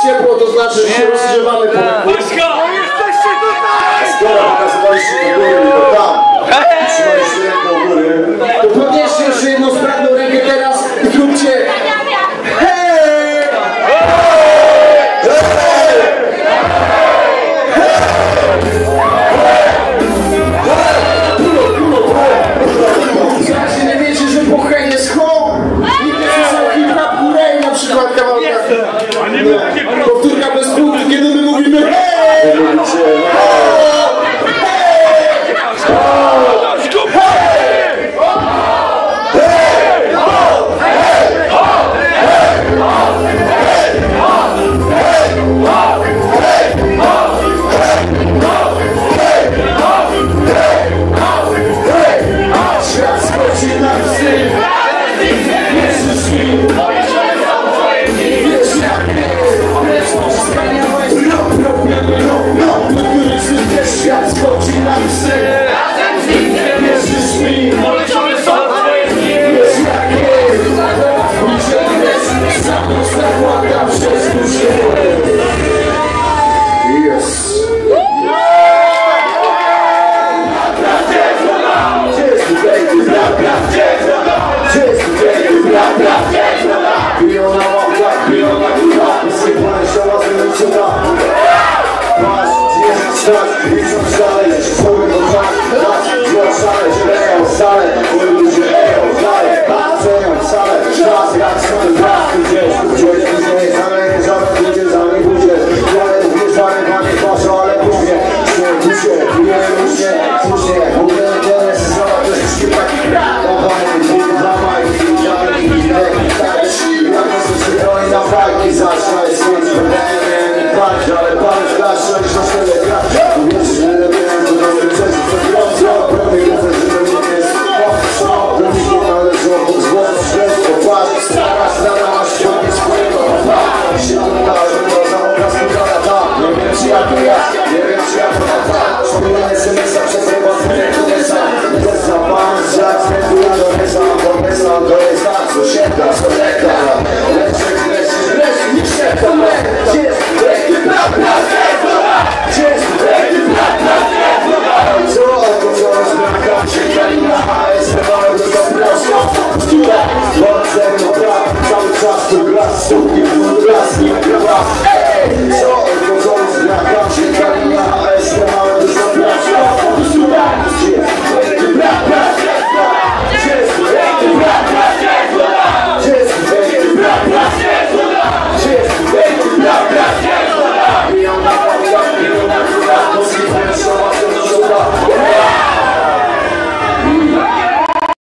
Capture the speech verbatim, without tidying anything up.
ciepło, to znaczy, że się rozgrzewamy po jesteście tutaj! Skoro pokazywaliście do góry, to tam trzymaliście rękę u góry, to podnieście jeszcze jedną sprawną rękę teraz i zróbcie hej! Znaczy nie wiecie, że po hej jest ho? Nie wiecie, że hip-hop hooray na przykład kawałka. Powtórka bez punktu, kiedy my mówimy hej! Co, to co, zgrabam się, kalina.